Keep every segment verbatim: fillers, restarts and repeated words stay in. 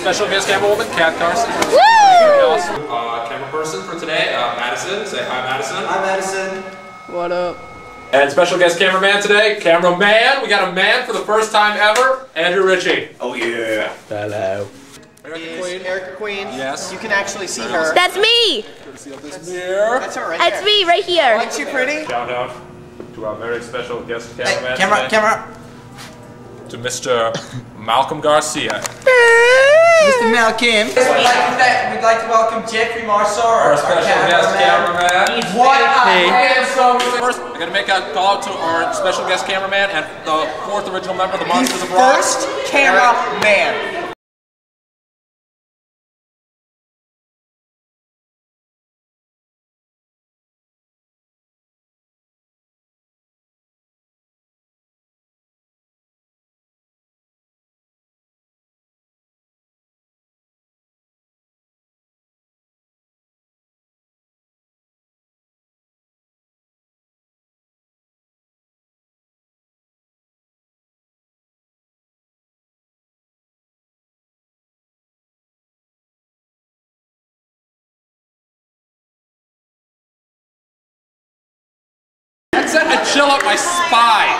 special guest camera woman, Kat Carson. Woo! Awesome. Uh, camera person for today, uh, Madison. Say hi, Madison. Hi, Madison. What up? And special guest cameraman today, cameraman. We got a man for the first time ever, Andrew Ritchie. Oh yeah. Hello. Erica Queen. Erica Queen. Yes. You can actually see her. That's me. Courtesy of this mirror. That's her right That's there. me right here. Aren't you pretty? Shout out to our very special guest Hey, cameraman camera, today, camera. to Mister Malcolm Garcia. Mister Malcolm. We'd like, to, we'd like to welcome Jeffrey Marsara, Our special guest cameraman. What up? Hey. First, I gotta make a call out to our special guest cameraman and the fourth original member of the Monsters of Rock. First cameraman. That sent a chill up my spine.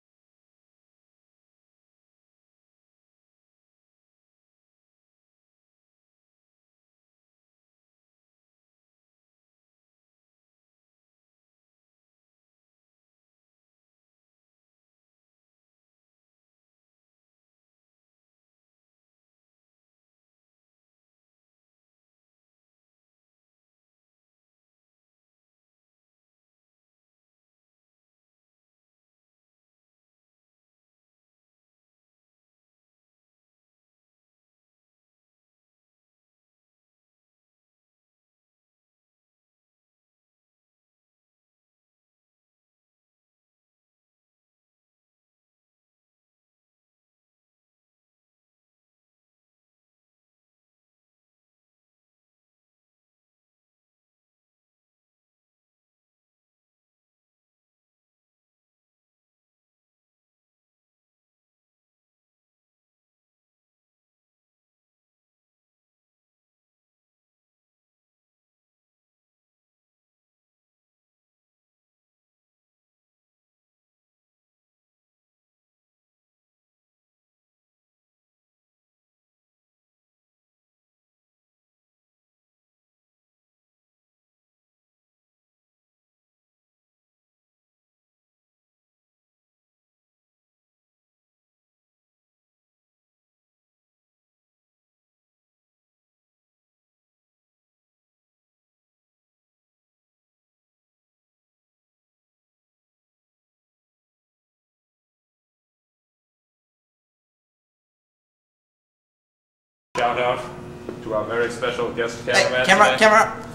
Shout out to our very special guest cameraman Hey, camera, today, camera.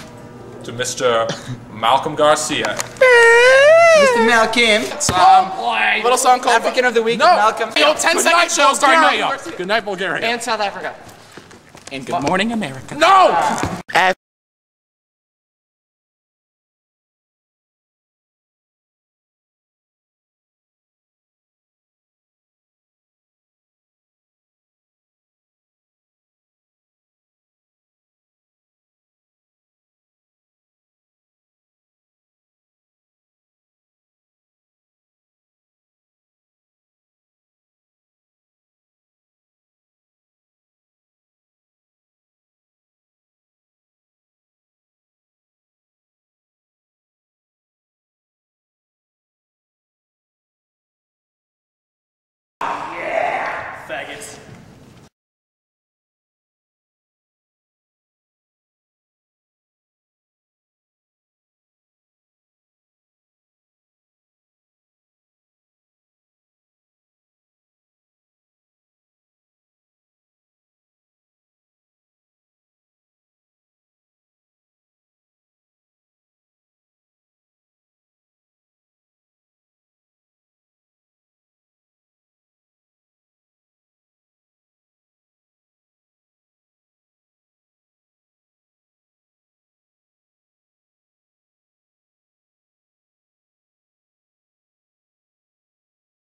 to Mister Malcolm Garcia. Mister Malcolm. It's um, a little song called African of the Week. No, Malcolm. the old ten Good second night, show starring Bulgaria. Mayo. Good night, Bulgaria. And South Africa. And Good Morning America. No!